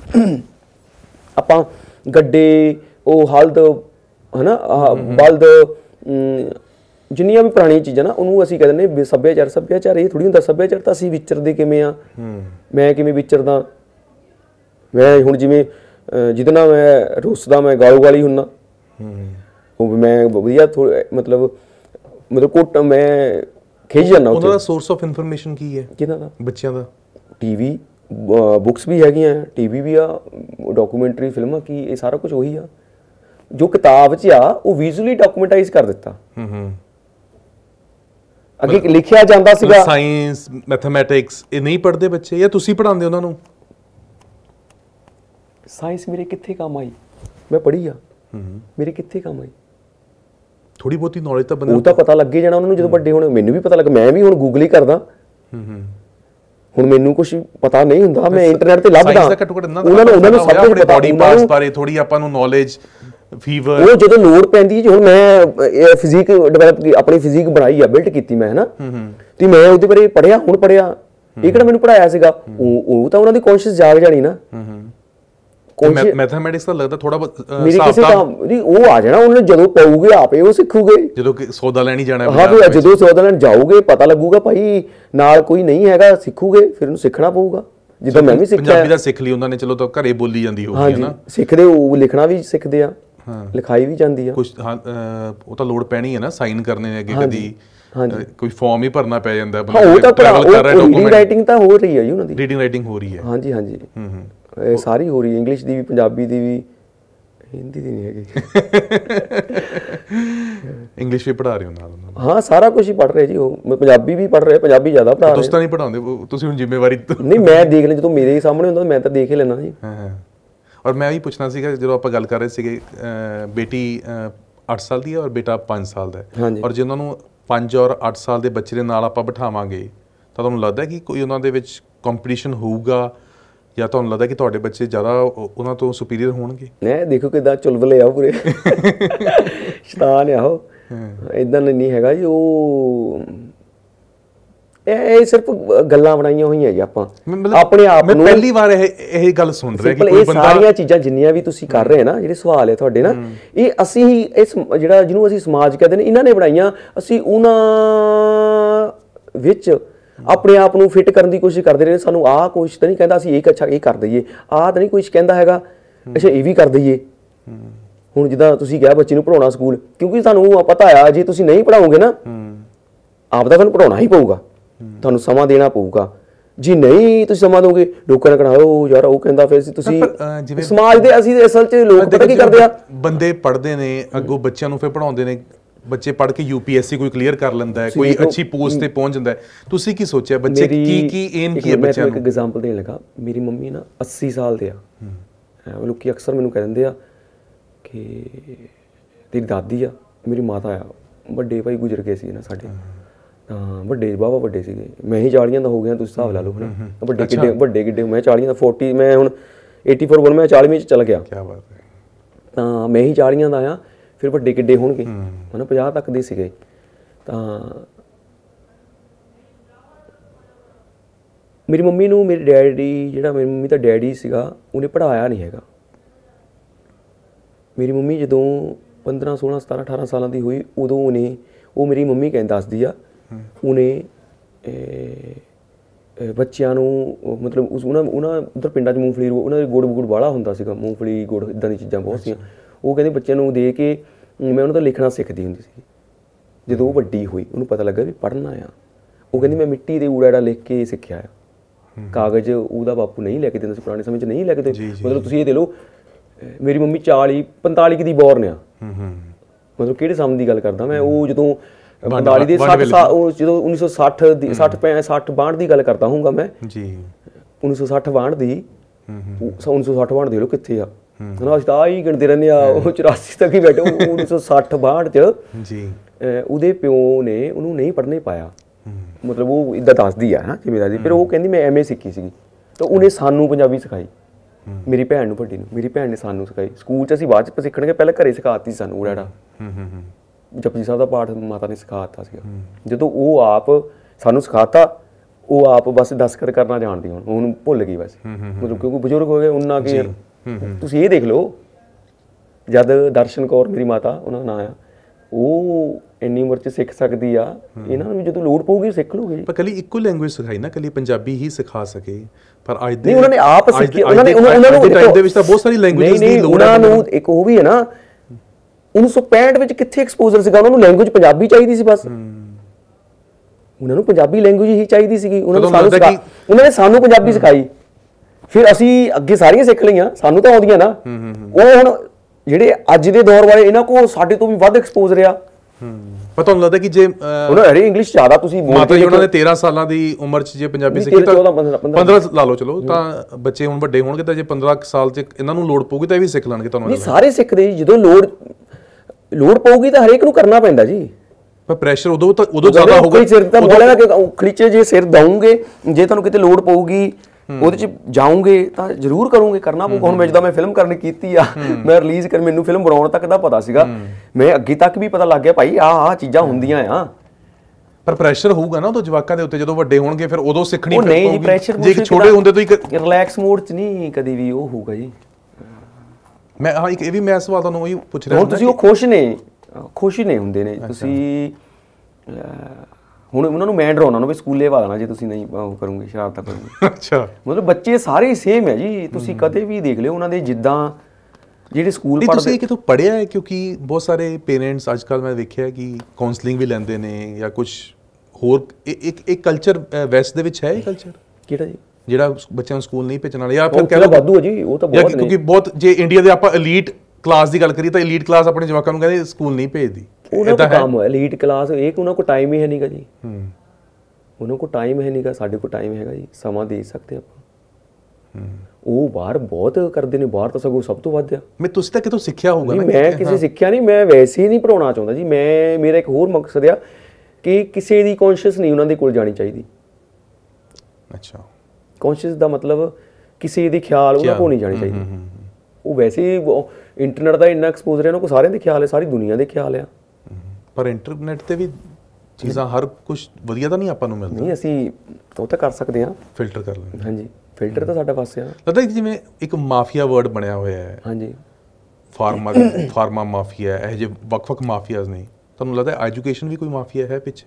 ਆਪਾਂ ਗੱਡੇ, ਉਹ ਹਲਦ, ਹੈ ਨਾ, ਬਲਦ, ਜਿੰਨੀਆਂ ਵੀ ਪੁਰਾਣੀਆਂ ਚੀਜ਼ਾਂ ਨਾ, ਉਹਨੂੰ ਅਸੀਂ ਕਹਿ ਦਿੰਦੇ ਵੀ ਸੱਭਿਆਚਾਰ। ਸੱਭਿਆਚਾਰ ਇਹ ਥੋੜ੍ਹੀ ਹੁੰਦਾ। ਸੱਭਿਆਚਾਰ ਤਾਂ ਅਸੀਂ ਵਿਚਰਦੇ ਕਿਵੇਂ ਆ। ਮੈਂ ਕਿਵੇਂ ਵਿਚਰਦਾ? ਮੈਂ ਹੁਣ ਜਿਵੇਂ ਜਿਹਦੇ ਨਾਲ ਮੈਂ ਰੁੱਸਦਾ, ਮੈਂ ਗਾਲੂ ਗਾਲੀ ਹੁੰਦਾ, ਉਹ ਮੈਂ ਵਧੀਆ ਮਤਲਬ ਘੁੱਟ, ਮੈਂ ਖਿੱਚ ਜਾਂਦਾ। ਉਹਨਾਂ ਦਾ ਸੋਰਸ ਆਫ ਇਨਫੋਰਮੇਸ਼ਨ ਕੀ ਹੈ? ਕਿਹਦਾ ਦਾ? ਬੱਚਿਆਂ ਦਾ। ਟੀਵੀ, ਬੁੱਕਸ ਵੀ ਹੈਗੀਆਂ, ਟੀਵੀ ਵੀ ਆ, ਡਾਕੂਮੈਂਟਰੀ ਫਿਲਮਾਂ, ਕੀ ਇਹ ਸਾਰਾ ਕੁਝ ਉਹੀ ਆ ਜੋ ਕਿਤਾਬ 'ਚ ਆ, ਉਹ ਵਿਜ਼ੂਅਲੀ ਡਾਕੂਮੈਂਟਾਈਜ਼ ਕਰ ਦਿੱਤਾ। ਅੱਗੇ ਲਿਖਿਆ ਜਾਂਦਾ ਸੀਗਾ। ਸਾਇੰਸ, ਮੈਥਮੈਟਿਕਸ ਇਹ ਨਹੀਂ ਪੜ੍ਹਦੇ ਬੱਚੇ, ਜਾਂ ਤੁਸੀਂ ਪੜ੍ਹਾਉਂਦੇ ਉਹਨਾਂ ਨੂੰ? ਸਾਇੰਸ ਮੇਰੇ ਕਿੱਥੇ ਕੰਮ ਆਈ? ਮੈਂ ਪੜ੍ਹੀ ਆ, ਮੇਰੇ ਕਿੱਥੇ ਕੰਮ ਆਈ? ਥੋੜੀ ਬਹੁਤੀ ਨੌਲੇਜ ਤਾਂ ਬੰਦੇ ਉਹ ਤਾਂ ਪਤਾ ਲੱਗੇ ਜਾਣਾ ਉਹਨਾਂ ਨੂੰ ਜਦੋਂ ਵੱਡੇ ਹੋਣ। ਮੈਨੂੰ ਵੀ ਪਤਾ ਲੱਗ, ਮੈਂ ਵੀ ਹੁਣ ਗੂਗਲ ਹੀ ਕਰਦਾ। ਹੁਣ ਮੈਨੂੰ ਕੁਝ ਪਤਾ ਨਹੀਂ ਹੁੰਦਾ, ਮੈਂ ਇੰਟਰਨੈਟ ਤੇ ਲੱਭਦਾ। ਉਹਨਾਂ ਨੂੰ ਸਭ ਕੁਝ ਪਤਾ। ਬੋਡੀ ਪਾਰਟਸ ਬਾਰੇ ਥੋੜੀ ਆਪਾਂ ਨੂੰ ਨੌਲੇਜ, ਫੀਵਰ, ਉਹ ਜਦੋਂ ਲੋੜ ਪੈਂਦੀ ਹੈ। ਹੁਣ ਮੈਂ ਫਿਜ਼ੀਕ ਡਿਵੈਲਪ, ਆਪਣੀ ਫਿਜ਼ੀਕ ਬਣਾਈ ਆ, ਬਿਲਡ ਕੀਤੀ ਮੈਂ, ਹੈ ਨਾ, ਤੇ ਮੈਂ ਉਹਦੇ ਬਾਰੇ ਪੜ੍ਹਿਆ। ਹੁਣ ਪੜ੍ਹਿਆ, ਇਹ ਕਿਹੜਾ ਮੈਨੂੰ ਪੜ੍ਹਾਇਆ ਸੀਗਾ। ਉਹ ਤਾਂ ਉਹਨਾਂ ਦੀ ਕੌਨਸ਼ੀਅਸ ਜਾਗ ਜਾਣੀ ਨਾ। ਮੈਥਮੈਟਿਕਸ ਤਾਂ ਲੱਗਦਾ ਥੋੜਾ ਬਹੁਤ ਮੇਰੀ ਕਿਸੇ ਕੰਮ ਨਹੀਂ, ਉਹ ਆ ਜਾਣਾ ਉਹਨਾਂ ਨੇ ਜਦੋਂ ਪਊਗੇ, ਆਪੇ ਉਹ ਸਿੱਖੂਗੇ। ਜਦੋਂ ਸੌਦਾ ਲੈਣੀ ਜਾਣਾ, ਹਾਂ, ਜਦੋਂ ਸੌਦਾ ਲੈਣ ਜਾਊਗੇ ਪਤਾ ਲੱਗੂਗਾ ਭਾਈ ਨਾਲ ਕੋਈ ਨਹੀਂ ਹੈਗਾ, ਸਿੱਖੂਗੇ, ਫਿਰ ਉਹਨੂੰ ਸਿੱਖਣਾ ਪਊਗਾ। ਜਿੱਦਾਂ ਮੈਂ ਵੀ ਸਿੱਖਿਆ, ਪੰਜਾਬੀ ਦਾ ਸਿੱਖ ਲਈ ਉਹਨਾਂ ਨੇ, ਚਲੋ ਤਾਂ ਘਰੇ ਬੋਲੀ ਜਾਂਦੀ ਹੋਊਗੀ ਨਾ। ਸਿੱਖਦੇ, ਉਹ ਲਿਖਣਾ ਵੀ ਸਿੱਖਦੇ ਆ, ਲਿਖਾਈ ਵੀ ਜਾਂਦੀ ਆ। ਕੁਝ ਉਹ ਤਾਂ ਲੋੜ ਪੈਣੀ ਹੈ ਨਾ, ਸਾਈਨ ਕਰਨੇ ਨੇ ਅੱਗੇ, ਕਦੀ ਕੋਈ ਫਾਰਮ ਹੀ ਭਰਨਾ ਪੈ ਜਾਂਦਾ। ਉਹ ਤਾਂ ਰੀਡਿੰਗ ਰਾਈਟਿੰਗ ਤਾਂ ਹੋ ਰਹੀ ਹੈ ਜੀ ਉਹਨਾਂ ਦੀ। ਰੀਡਿੰਗ ਰਾਈਟਿੰਗ ਹੋ ਰਹੀ ਹੈ। ਹਾਂਜੀ, ਸਾਰੀ ਹੋ ਰਹੀ ਹੈ, ਇੰਗਲਿਸ਼ ਦੀ ਵੀ, ਪੰਜਾਬੀ ਦੀ ਵੀ, ਹਿੰਦੀ ਦੀ ਨਹੀਂ ਹੈਗੀ। ਇੰਗਲਿਸ਼ ਵੀ ਪੜ੍ਹਾ ਰਹੇ ਹੋ ਨਾਲ ਉਹਨਾਂ ਨੂੰ? ਹਾਂ, ਸਾਰਾ ਕੁਝ ਹੀ ਪੜ੍ਹ ਰਹੇ ਜੀ ਉਹ। ਮੈਂ ਪੰਜਾਬੀ ਵੀ ਪੜ੍ਹ ਰਿਹਾ, ਪੰਜਾਬੀ ਜ਼ਿਆਦਾ ਪੜ੍ਹਾ ਰਹੇ। ਤੁਸੀਂ ਤਾਂ ਨਹੀਂ ਪੜ੍ਹਾਉਂਦੇ, ਤੁਸੀਂ ਹੁਣ ਜ਼ਿੰਮੇਵਾਰੀ ਨਹੀਂ, ਮੈਂ ਦੇਖ ਲੈ, ਜਦੋਂ ਮੇਰੇ ਸਾਹਮਣੇ ਹੁੰਦਾ ਮੈਂ ਤਾਂ ਦੇਖ ਹੀ ਲੈਣਾ ਜੀ। ਹਾਂ। ਔਰ ਮੈਂ ਵੀ ਪੁੱਛਣਾ ਸੀਗਾ, ਜਦੋਂ ਆਪਾਂ ਗੱਲ ਕਰ ਰਹੇ ਸੀਗੇ, ਬੇਟੀ 8 ਸਾਲ ਦੀ ਹੈ ਔਰ ਬੇਟਾ 5 ਸਾਲ ਦਾ ਹੈ, ਔਰ ਜੇ ਉਹਨਾਂ ਨੂੰ 5 ਔਰ 8 ਸਾਲ ਦੇ ਬੱਚੇ ਦੇ ਨਾਲ ਆਪਾਂ ਬਿਠਾਵਾਂਗੇ ਤਾਂ ਤੁਹਾਨੂੰ ਲੱਗਦਾ ਕਿ ਕੋਈ ਉਹਨਾਂ ਦੇ ਵਿੱਚ ਕੰਪੀਟੀਸ਼ਨ ਹੋਊਗਾ, ਜਾਂ ਤੁਹਾਨੂੰ ਲੱਗਦਾ ਕਿ ਤੁਹਾਡੇ ਬੱਚੇ ਜ਼ਿਆਦਾ ਉਹਨਾਂ ਤੋਂ ਸੁਪੀਰੀਅਰ ਹੋਣਗੇ? ਮੈਂ ਦੇਖੋ ਕਿੱਦਾਂ ਚੁਲਬਲੇ ਆ ਪੂਰੇ, ਸ਼ੈਤਾਨ ਆ ਉਹ, ਇਦਾਂ ਨਹੀਂ ਹੈਗਾ ਜੀ। ਉਹ ਇਹ ਸਿਰਫ ਗੱਲਾਂ ਬਣਾਈਆਂ ਹੋਈਆਂ ਜੀ ਆਪਾਂ ਆਪਣੇ ਆਪ ਨੂੰ। ਮੈਂ ਪਹਿਲੀ ਵਾਰ ਇਹ ਗੱਲ ਸੁਣ ਰਿਹਾ ਕਿ ਕੋਈ ਬੰਦਾ, ਸਾਰੀਆਂ ਚੀਜ਼ਾਂ ਜਿੰਨੀਆਂ ਵੀ ਤੁਸੀਂ ਕਰ ਰਹੇ ਨਾ, ਜਿਹੜੇ ਸਵਾਲ ਹੈ ਤੁਹਾਡੇ ਨਾ, ਇਹ ਅਸੀਂ ਇਸ ਜਿਹੜਾ ਜਿਹਨੂੰ ਅਸੀਂ ਸਮਾਜ ਕਹਿੰਦੇ ਨੇ, ਇਹਨਾਂ ਨੇ ਬਣਾਈਆਂ। ਅਸੀਂ ਉਹਨਾਂ ਵਿੱਚ ਆਪਣੇ ਆਪ ਨੂੰ ਫਿੱਟ ਕਰਨ ਦੀ ਕੋਸ਼ਿਸ਼ ਕਰਦੇ ਰਹੇ। ਸਾਨੂੰ ਆਹ ਕੁਛ ਤਾਂ ਨਹੀਂ ਕਹਿੰਦਾ ਅਸੀਂ ਇਹ ਅੱਛਾ ਇਹ ਕਰ ਦਈਏ, ਆਹ ਤਾਂ ਨਹੀਂ ਕੁਛ ਕਹਿੰਦਾ ਹੈਗਾ ਅੱਛਾ ਇਹ ਵੀ ਕਰ ਦਈਏ। ਹੁਣ ਜਿੱਦਾਂ ਤੁਸੀਂ ਕਿਹਾ ਬੱਚੇ ਨੂੰ ਪੜਾਉਣਾ ਸਕੂਲ, ਕਿਉਂਕਿ ਤੁਹਾਨੂੰ ਪਤਾ ਆ ਜੇ ਤੁਸੀਂ ਨਹੀਂ ਪੜਾਓਗੇ ਨਾ, ਆਪ ਤਾਂ ਤੁਹਾਨੂੰ ਪੜਾਉਣਾ ਹੀ ਪਊਗਾ, ਤੁਹਾਨੂੰ ਸਮਾਂ ਦੇਣਾ ਪਊਗਾ। ਜੀ ਨਹੀਂ ਤੁਸੀਂ ਸਮਾਂ ਦੋਗੇ, ਲੋਕਾਂ ਨੇ ਕਹਿਣਾ ਉਹ ਯਾਰ ਉਹ ਕਹਿੰਦਾ, ਫਿਰ ਤੁਸੀਂ ਸਮਾਜ ਦੇ ਅਸੀਂ ਅਸਲ 'ਚ ਲੋਕ ਪਤਾ ਕੀ ਕਰਦੇ ਆ, ਬੰਦੇ ਪੜ੍ਹਦੇ ਨੇ ਅੱਗੋਂ ਬੱਚਿਆਂ ਨੂੰ ਫਿਰ ਪੜਾਉਂਦੇ ਨੇ, ਬੱਚੇ ਪੜ੍ਹ ਕੇ UPSC ਕੋਈ ਕਲੀਅਰ ਕਰ ਲੈਂਦਾ ਹੈ, ਕੋਈ ਅੱਛੀ ਪੋਸਟ ਤੇ ਪਹੁੰਚ ਜਾਂਦਾ ਹੈ। ਤੁਸੀਂ ਕੀ ਸੋਚਿਆ ਬੱਚੇ ਕੀ ਏਮ ਕੀ ਹੈ ਬੱਚਿਆਂ ਨੂੰ? ਇੱਕ ਐਗਜ਼ਾਮਪਲ ਦੇਣ ਲੱਗਾ, ਮੇਰੀ ਮੰਮੀ ਨਾ 80 ਸਾਲ ਦੇ ਆ, ਲੋਕੀ ਅਕਸਰ ਮੈਨੂੰ ਕਹਿ ਦਿੰਦੇ ਆ ਕਿ ਤੇਰੀ ਦਾਦੀ ਆ, ਮੇਰੀ ਮਾਤਾ ਆ, ਵੱਡੇ ਭਾਈ ਗੁਜ਼ਰ ਗਏ ਸੀ ਨਾ ਸਾਡੇ, ਤਾਂ ਵੱਡੇ ਵਾਹਵਾ ਵੱਡੇ ਸੀਗੇ, ਮੈਂ ਹੀ 40 ਦਾ ਹੋ ਗਿਆ, ਤੁਸੀਂ ਹਿਸਾਬ ਲਾ ਲਓ ਹੈ ਨਾ, ਵੱਡੇ ਕਿੱਡੇ ਮੈਂ 40 ਦਾ 40, ਮੈਂ ਹੁਣ 84 ਬੋਲ, ਮੈਂ 40ਵੀਂ 'ਚ ਚਲਾ ਗਿਆ। ਕੀ ਬਾਤ ਹੈ। ਤਾਂ ਮੈਂ ਹੀ 40 ਦਾ ਆ, ਫਿਰ ਵੱਡੇ ਕਿੱਡੇ ਹੋਣਗੇ ਹੈ ਨਾ, 50 ਤੱਕ ਦੇ ਸੀਗੇ। ਤਾਂ ਮੇਰੀ ਮੰਮੀ ਨੂੰ ਮੇਰੇ ਡੈਡੀ, ਜਿਹੜਾ ਮੇਰੀ ਮੰਮੀ ਦਾ ਡੈਡੀ ਸੀਗਾ, ਉਹਨੇ ਪੜ੍ਹਾਇਆ ਨਹੀਂ ਹੈਗਾ। ਮੇਰੀ ਮੰਮੀ ਜਦੋਂ 15, 16, 17, 18 ਸਾਲਾਂ ਦੀ ਹੋਈ, ਉਦੋਂ ਉਹ ਮੇਰੀ ਮੰਮੀ ਦੱਸਦੀ ਆ, ਉਹਨੇ ਬੱਚਿਆਂ ਨੂੰ ਮਤਲਬ ਉਹਨਾਂ ਉੱਧਰ ਪਿੰਡਾਂ 'ਚ ਮੂੰਗਫਲੀ, ਉਹਨਾਂ ਦੇ ਗੁੜ ਵਾਲਾ ਹੁੰਦਾ ਸੀਗਾ, ਮੂੰਗਫਲੀ ਗੁੜ ਇੱਦਾਂ ਦੀਆਂ ਚੀਜ਼ਾਂ ਬਹੁਤ ਸੀਗੀਆਂ। ਉਹ ਕਹਿੰਦੇ ਬੱਚਿਆਂ ਨੂੰ ਦੇ ਕੇ ਮੈਂ ਉਹਨਾਂ ਦਾ ਲਿਖਣਾ ਸਿੱਖਦੀ ਹੁੰਦੀ ਸੀ। ਜਦੋਂ ਉਹ ਵੱਡੀ ਹੋਈ, ਉਹਨੂੰ ਪਤਾ ਲੱਗਾ ਵੀ ਪੜ੍ਹਨਾ ਆ, ਉਹ ਕਹਿੰਦੀ ਮੈਂ ਮਿੱਟੀ ਦੇ ਊੜਾ ਲਿਖ ਕੇ ਸਿੱਖਿਆ ਆ। ਕਾਗਜ਼ ਉਹਦਾ ਬਾਪੂ ਨਹੀਂ ਲੈ ਕੇ ਦਿੰਦਾ ਸੀ, ਪੁਰਾਣੇ ਸਮੇਂ 'ਚ ਨਹੀਂ ਲੈ ਕੇ ਦਿੰਦੇ। ਮਤਲਬ ਤੁਸੀਂ ਇਹ ਦੇ ਲਓ, ਮੇਰੀ ਮੰਮੀ 45 ਦੀ ਬੋਰਨ ਆ, ਮਤਲਬ ਕਿਹੜੇ ਸਾਲ ਦੀ ਗੱਲ ਕਰਦਾ ਮੈਂ, ਉਹ ਜਦੋਂ 45 ਦੇ 60 ਸਾਲ, ਉਹ ਜਦੋਂ 1960 ਦੀ 60 ਦੀ ਗੱਲ ਕਰਦਾ ਹੋਊਗਾ ਮੈਂ ਜੀ, 1960 62 ਦੀ, 1960 62 ਦੇ ਲੋ ਕਿੱਥੇ ਆ ਹਨਾ, ਅਸੀਂ ਤਾਂ ਆਹ ਹੀ ਗਿਣਦੇ ਰਹਿੰਦੇ ਆ। ਉਹ 84 ਤੱਕ ਹੀ ਬੈਠੇ, 1960 62 'ਚ ਜੀ ਉਹਦੇ ਪਿਓ ਨੇ ਉਹਨੂੰ ਨਹੀਂ ਪੜ੍ਹਨੇ ਪਾਇਆ, ਮਤਲਬ ਉਹ ਇੱਦਾਂ ਦੱਸਦੀ ਆ ਨਾ ਜ਼ਿੰਮੇਦਾਰੀ। ਫਿਰ ਉਹ ਕਹਿੰਦੀ ਮੈਂ MA ਸਿੱਖੀ ਸੀਗੀ, ਤਾਂ ਉਹਨੇ ਸਾਨੂੰ ਪੰਜਾਬੀ ਸਿਖਾਈ, ਮੇਰੀ ਭੈਣ ਨੂੰ, ਵੱਡੀ ਨੂੰ, ਮੇਰੀ ਭੈਣ ਨੇ ਸਾਨੂੰ ਸਿਖਾਈ। ਸਕੂਲ 'ਚ ਅਸੀਂ ਬਾਅਦ 'ਚ ਸਿੱਖਣਗੇ, ਪਹਿਲਾਂ ਘਰੇ ਸਿਖਾਤੀ ਸਾਨੂੰ ਉੜਾ ਜਪਜੀ ਸਾਹਿਬ ਦਾ ਪਾਠ ਮਾਤਾ ਨੇ ਸਿਖਾ ਦਿੱਤਾ ਸੀਗਾ। ਜਦੋਂ ਉਹ ਆਪ ਸਾਨੂੰ ਸਿਖਾਤਾ, ਉਹ ਆਪ ਬਸ ਦਸਤਖਤ ਕਰਨਾ ਜਾਣਦੀ, ਹੁਣ ਉਹਨੂੰ ਭੁੱਲ ਗਈ ਬਸ, ਮਤਲਬ ਕਿਉਂਕਿ ਬਜ਼ੁਰਗ ਹੋ ਗਏ ਉਹਨਾਂ ਕੀ। ਤੁਸੀਂ ਇਹ ਦੇਖ ਲਓ, ਜਦ ਦਰਸ਼ਨ ਕੌਰ ਮੇਰੀ ਮਾਤਾ, ਉਹਨਾਂ ਦਾ ਨਾਂ ਆ, ਉਹ ਇੰਨੀ ਉਮਰ 'ਚ ਸਿੱਖ ਸਕਦੀ ਆ, ਇਹਨਾਂ ਨੂੰ ਜਦੋਂ ਲੋੜ ਪਊਗੀ ਸਿੱਖ ਲੂਗੇ। ਪਰ ਕੱਲੀ ਇੱਕੋ ਲੈਂਗੁਏਜ ਸਿਖਾਈ ਨਾ, ਕੱਲੀ ਪੰਜਾਬੀ ਹੀ ਸਿਖਾ ਸਕੇ, ਪਰ ਅੱਜ ਦੇ ਉਹਨਾਂ ਨੇ ਆਪ ਸਿੱਖੀ, ਉਹਨਾਂ ਨੂੰ ਟਾਈਮ ਦੇ ਵਿੱਚ ਤਾਂ ਬਹੁਤ ਸਾਰੀ ਲੈਂਗੁਏਜਸ ਦੀ ਲੋੜ ਹੈ। ਉਹਨਾਂ ਨੂੰ ਇੱਕ ਉਹ ਵੀ ਹੈ ਨਾ, 1965 ਵਿੱਚ ਕਿੱਥੇ ਐਕਸਪੋਜ਼ਰ ਸੀਗਾ, ਉਹਨਾਂ ਨੂੰ ਲੈਂਗੁਏਜ ਪੰਜਾਬੀ ਚਾਹੀਦੀ ਸੀ ਬਸ, ਉਹਨਾਂ ਨੂੰ ਪੰਜਾਬੀ ਲੈਂਗੁਏਜ ਹੀ ਚਾਹੀਦੀ ਸੀਗੀ। ਉਹਨਾਂ ਨੇ ਸਾਨੂੰ ਪੰਜਾਬੀ ਸਿਖਾਈ, ਫਿਰ ਅਸੀਂ ਅੱਗੇ ਸਾਰੀਆਂ ਸਿੱਖ ਲਈਆਂ, ਸਾਨੂੰ ਤਾਂ ਆਉਂਦੀਆਂ ਨਾ। ਉਹ ਹੁਣ ਜਿਹੜੇ ਅੱਜ ਦੇ ਦੌਰ ਵਾਲੇ, ਇਹਨਾਂ ਕੋਲ ਸਾਡੇ ਤੋਂ ਵੀ ਵੱਧ ਐਕਸਪੋਜ਼ਰ ਆ। ਪਰ ਤੁਹਾਨੂੰ ਲੱਗਦਾ ਕਿ ਜੇ ਉਹਨਾਂ ਅਰੇ ਇੰਗਲਿਸ਼ ਜ਼ਿਆਦਾ ਤੁਸੀਂ ਮਾਤਾ ਜੀ ਉਹਨਾਂ ਨੇ 13 ਸਾਲਾਂ ਦੀ ਉਮਰ 'ਚ ਜੇ ਪੰਜਾਬੀ ਸਿੱਖੀ, ਤਾਂ 15 ਲਾ ਲਓ ਚਲੋ, ਤਾਂ ਬੱਚੇ ਹੁਣ ਵੱਡੇ ਹੋਣਗੇ, ਤਾਂ ਜੇ 15 ਸਾਲ 'ਚ ਇਹਨਾਂ ਨੂੰ ਲੋੜ ਪਊਗੀ ਤਾਂ ਇਹ ਵੀ ਸਿੱਖ ਲੈਣਗੇ। ਤੁਹਾਨੂੰ ਸਾਰੇ ਸਿੱਖਦੇ ਜੀ, ਜਦੋਂ ਲੋੜ ਪਊਗੀ ਤਾਂ ਹਰੇਕ ਨੂੰ ਕਰਨਾ ਪੈਂਦਾ ਜੀ। ਪਰ ਪ੍ਰੈਸ਼ਰ ਉਦੋਂ ਜ਼ਿਆਦਾ ਹੋਊਗਾ। ਕੋਈ ਸਿਰ ਤਾਂ ਬੋਲੇਗਾ ਕਿ ਖਿੱਚੇ, ਜੇ ਸਿਰ ਦਊਂਗੇ, ਜੇ ਤੁਹਾਨੂੰ ਕਿਤੇ ਲੋੜ ਪਊਗੀ ਉਹਦੇ 'ਚ ਜਾਉਂਗੇ ਤਾਂ ਜ਼ਰੂਰ ਕਰੂੰਗੇ, ਕਰਨਾ ਪਊਗਾ। ਹੁਣ ਮੈਂ ਜਿੱਦਾਂ ਮੈਂ ਫਿਲਮ ਕਰਨੀ ਕੀਤੀ ਆ, ਮੈਂ ਰਿਲੀਜ਼ ਕਰ, ਮੈਨੂੰ ਫਿਲਮ ਬਣਾਉਣ ਤੱਕ ਦਾ ਪਤਾ ਸੀਗਾ, ਮੈਂ ਅੱਗੇ ਤੱਕ ਵੀ ਪਤਾ ਲੱਗ ਗਿਆ ਭਾਈ ਆਹ ਚੀਜ਼ਾਂ ਹੁੰਦੀਆਂ ਆ। ਪਰ ਪ੍ਰੈਸ਼ਰ ਹੋਊਗਾ ਨਾ ਉਦੋਂ ਜਵਾਕਾਂ ਦੇ ਉੱਤੇ, ਜਦੋਂ ਵੱਡੇ ਹੋਣਗੇ ਫਿਰ ਉਦੋਂ ਸਿੱਖਣੀ ਪਊਗੀ। ਨਹੀਂ ਜੀ, ਪ੍ਰੈਸ਼ਰ ਜੇ ਛੋਟੇ ਹੁੰਦੇ ਤੋਂ ਹੀ ਰਿਲੈਕਸ ਮੋਡ 'ਚ ਨਹੀਂ ਕਦੀ ਵੀ ਉਹ ਹੋਊਗਾ ਜੀ। ਮੈਂ ਹਾਂ, ਇੱਕ ਇਹ ਵੀ ਮੈਂ ਸਵਾਲ ਤੁਹਾਨੂੰ ਉਹੀ ਪੁੱਛ ਰਿਹਾ, ਹੁਣ ਤੁਸੀਂ ਉਹ ਖੁਸ਼ ਨੇ ਹੁੰਦੇ ਨੇ ਤੁਸੀਂ, ਹੁਣ ਉਹਨਾਂ ਨੂੰ ਮੈਂ ਡਰਾਉਣਾ ਨਾ ਵੀ ਸਕੂਲੇ ਪਾ ਦੇਣਾ ਜੇ ਤੁਸੀਂ ਨਹੀਂ ਉਹ ਕਰੋਗੇ, ਸ਼ਰਾਰਤਾਂ ਕਰੋਗੇ। ਅੱਛਾ, ਮਤਲਬ ਬੱਚੇ ਸਾਰੇ ਸੇਮ ਹੈ ਜੀ, ਤੁਸੀਂ ਕਦੇ ਵੀ ਦੇਖ ਲਿਓ ਉਹਨਾਂ ਦੇ ਜਿੱਦਾਂ ਜਿਹੜੇ ਸਕੂਲ ਪੜ੍ਹਦੇ। ਤੁਸੀਂ ਕਿਤੋਂ ਪੜ੍ਹਿਆ ਹੈ? ਕਿਉਂਕਿ ਬਹੁਤ ਸਾਰੇ ਪੇਰੈਂਟਸ ਅੱਜ ਕੱਲ੍ਹ ਮੈਂ ਦੇਖਿਆ ਕਿ ਕਾਉਂਸਲਿੰਗ ਵੀ ਲੈਂਦੇ ਨੇ ਜਾਂ ਕੁਛ ਹੋਰ। ਇੱਕ ਕਲਚਰ ਵੈਸਟ ਦੇ ਵਿੱਚ ਹੈ, ਇਹ ਕਲਚਰ ਕਿਹੜਾ ਜੀ, ਜਿਹੜਾ ਬੱਚਿਆਂ ਨੂੰ ਸਕੂਲ ਨਹੀਂ ਭੇਜਣ ਵਾਲਾ, ਜਾਂ ਫਿਰ ਕਹਿ ਲਓ ਵਾਧੂ ਹੈ ਜੀ, ਉਹ ਤਾਂ ਬਹੁਤ ਨੇ। ਕਿਉਂਕਿ ਬਹੁਤ, ਜੇ ਇੰਡੀਆ ਦੇ ਆਪਾਂ ਐਲੀਟ ਕਲਾਸ ਦੀ ਗੱਲ ਕਰੀਏ ਤਾਂ elite ਕਲਾਸ ਆਪਣੇ ਜਵਾਕਾਂ ਨੂੰ ਕਹਿੰਦੇ ਸਕੂਲ ਨਹੀਂ ਭੇਜਦੀ, ਉਹਨਾਂ ਕੋਲ ਕੰਮ ਹੈ elite ਕਲਾਸ, ਇਹ ਉਹਨਾਂ ਕੋਲ ਟਾਈਮ ਹੀ ਹੈ ਨਹੀਂਗਾ ਜੀ। ਉਹਨਾਂ ਕੋਲ ਟਾਈਮ ਹੈ ਨਹੀਂਗਾ, ਸਾਡੇ ਕੋਲ ਟਾਈਮ ਹੈਗਾ ਜੀ, ਸਮਾਂ ਦੇ ਸਕਦੇ ਆਪਾਂ। ਉਹ ਬਾਹਰ ਬਹੁਤ ਕਰਦੇ ਨੇ, ਬਾਹਰ ਤਾਂ ਸਗੋਂ ਸਭ ਤੋਂ ਵੱਧ ਆ। ਮੈਂ ਤੁਸੀਂ ਤਾਂ ਕਿਤੋਂ ਸਿੱਖਿਆ ਹੋਊਗਾ ਨਾ? ਮੈਂ ਕਿਸੇ ਸਿੱਖਿਆ ਨਹੀਂ, ਮੈਂ ਵੈਸੇ ਹੀ ਨਹੀਂ ਪੜਾਉਣਾ ਚਾਹੁੰਦਾ ਜੀ। ਮੇਰਾ ਇੱਕ ਹੋਰ ਮਕਸਦ ਆ ਕਿ ਕਿਸੇ ਦੀ ਕੌਨਸ਼ੀਅਸ ਨਹੀਂ ਉਹਨਾਂ ਦੇ ਕੋਲ ਜਾਣੀ ਚਾਹੀਦੀ। ਅੱਛਾ, ਕੌਨਸ਼ੀਅਸ ਦਾ ਮਤਲਬ ਕਿਸੇ ਦੇ ਖਿਆਲ ਉਹਨਾਂ ਕੋਲ ਨਹੀਂ ਜਾਣੇ ਚਾਹੀਦੇ। ਉਹ ਵੈਸੇ ਹੀ ਇੰਟਰਨੈਟ ਦਾ ਇੰਨਾ ਐਕਸਪੋਜ਼ਰ ਹੈ, ਉਹਨਾਂ ਕੋਲ ਸਾਰਿਆਂ ਦੇ ਖਿਆਲ ਹੈ, ਸਾਰੀ ਦੁਨੀਆ ਦੇ ਖਿਆਲ ਆ। ਪਰ ਇੰਟਰਨੈਟ ਤੇ ਵੀ ਚੀਜ਼ਾਂ ਹਰ ਕੁਝ ਵਧੀਆ ਤਾਂ ਨਹੀਂ ਆਪਾਂ ਨੂੰ ਮਿਲਦਾ। ਨਹੀਂ, ਅਸੀਂ ਉਹ ਤਾਂ ਕਰ ਸਕਦੇ ਹਾਂ, ਫਿਲਟਰ ਕਰ ਲੈਂਦੇ। ਹਾਂਜੀ, ਫਿਲਟਰ ਤਾਂ ਸਾਡੇ ਪਾਸੇ ਆ। ਲੱਗਦਾ ਜਿਵੇਂ ਇੱਕ ਮਾਫੀਆ ਵਰਡ ਬਣਿਆ ਹੋਇਆ ਹੈ। ਹਾਂਜੀ, ਫਾਰਮਾ ਮਾਫੀਆ, ਇਹੋ ਜਿਹੇ ਵੱਖ-ਵੱਖ ਮਾਫੀਆਜ਼ ਨੇ। ਤੁਹਾਨੂੰ ਲੱਗਦਾ ਐਜੂਕੇਸ਼ਨ ਵੀ ਕੋਈ ਮਾਫੀਆ ਹੈ ਪਿੱਛੇ?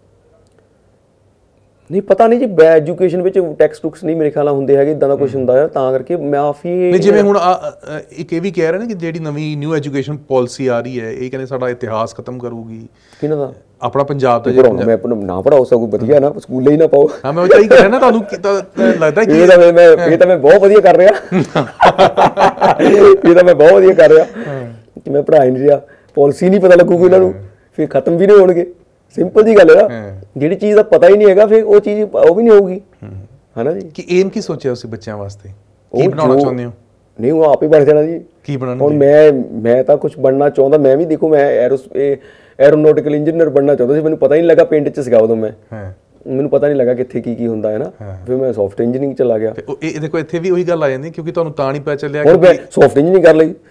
ਨਹੀਂ ਪਤਾ ਨਹੀਂ ਜੀ, ਐਜੂਕੇਸ਼ਨ ਵਿੱਚ ਟੈਕਸਟ ਬੁੱਕਸ ਨਹੀਂ ਮੇਰੇ ਖਿਆਲ ਨਾਲ ਹੁੰਦੇ ਹੈਗੇ, ਇਦਾਂ ਦਾ ਕੁਝ ਹੁੰਦਾ ਹੈ, ਤਾਂ ਕਰਕੇ ਮਾਫੀ ਨਹੀਂ। ਜਿਵੇਂ ਹੁਣ ਇੱਕ ਇਹ ਵੀ ਕਹਿ ਰਹੇ ਨੇ ਕਿ ਜਿਹੜੀ ਨਵੀਂ ਨਿਊ ਐਜੂਕੇਸ਼ਨ ਪਾਲਿਸੀ ਆ ਰਹੀ ਹੈ, ਇਹ ਕਹਿੰਦੇ ਸਾਡਾ ਇਤਿਹਾਸ ਖਤਮ ਕਰੂਗੀ। ਕਿਹਨਾਂ ਦਾ? ਆਪਣਾ ਪੰਜਾਬ ਦਾ। ਮੈਂ ਨਾ ਪੜਾਓ, ਸਗੋਂ ਵਧੀਆ ਨਾ, ਸਕੂਲੇ ਹੀ ਨਾ ਪਾਓ। ਹਾਂ, ਮੈਂ ਉਹ ਤਾਂ ਹੀ ਕਹਿ ਰਿਹਾ ਨਾ, ਤੁਹਾਨੂੰ ਲੱਗਦਾ ਕਿ ਇਹ ਤਾਂ ਮੈਂ ਬਹੁਤ ਵਧੀਆ ਕਰ ਰਿਹਾ। ਇਹ ਤਾਂ ਮੈਂ ਬਹੁਤ ਵਧੀਆ ਕਰ ਰਿਹਾ ਕਿ ਮੈਂ ਪੜ੍ਹਾ ਹੀ ਨਹੀਂ ਰਿਹਾ, ਪਾਲਿਸੀ ਨਹੀਂ ਪਤਾ ਲੱਗੂਗੀ ਇਹਨਾਂ ਨੂੰ, ਫਿਰ ਖਤਮ ਵੀ ਨਹੀਂ ਹੋਣਗੇ। ਸਿੰਪਲ ਜੀ ਗੱਲ ਹੈ ਨਾ, ਜਿਹੜੀ ਚੀਜ਼ ਦਾ ਪਤਾ ਹੀ ਨਹੀਂ ਹੈਗਾ ਫਿਰ ਉਹ ਚੀਜ਼ ਉਹ ਵੀ ਨਹੀਂ ਹੋਊਗੀ, ਹੈ ਨਾ ਜੀ। ਕਿ ਏਮ ਕੀ ਸੋਚਿਆ ਤੁਸੀਂ ਬੱਚਿਆਂ ਵਾਸਤੇ, ਕੀ ਬਣਾਉਣਾ ਚਾਹੁੰਦੇ ਹੋ? ਨਹੀਂ, ਉਹ ਆਪ ਹੀ ਬਣ ਜਾਣਾ ਜੀ। ਕੀ ਬਣਾਉਣਾ? ਹੁਣ ਮੈਂ ਤਾਂ ਕੁਝ ਬਣਨਾ ਚਾਹੁੰਦਾ, ਮੈਂ ਵੀ ਦੇਖੋ, ਮੈਂ ਐਰੋਨੋਟਿਕਲ ਇੰਜੀਨੀਅਰ ਬਣਨਾ ਚਾਹੁੰਦਾ ਸੀ। ਮੈਨੂੰ ਪਤਾ ਹੀ ਨਹੀਂ ਲੱਗਾ, ਪਿੰਡ 'ਚ ਸੀਗਾ ਉਦੋਂ ਮੈਂ, ਮੈਨੂੰ ਪਤਾ ਨਹੀਂ ਲੱਗਾ ਕਿੱਥੇ ਕੀ ਹੁੰਦਾ ਹੈ ਨਾ। ਫਿਰ ਮੈਂ ਸੌਫਟ ਇੰਜੀਨੀਅਰਿੰਗ ਚਲਾ ਗਿਆ। ਇਹ ਦੇਖੋ ਇੱਥੇ ਵੀ ਉਹੀ ਗੱਲ ਆ ਜਾਂਦੀ, ਕਿਉਂਕਿ ਤੁਹਾਨੂੰ ਤਾਂ ਨਹੀਂ ਪਤਾ ਚੱਲਿਆ। ਹੁਣ ਮੈਂ ਸੌਫਟ ਇੰਜੀਨੀਅਰਿੰਗ ਕਰ ਲਈ,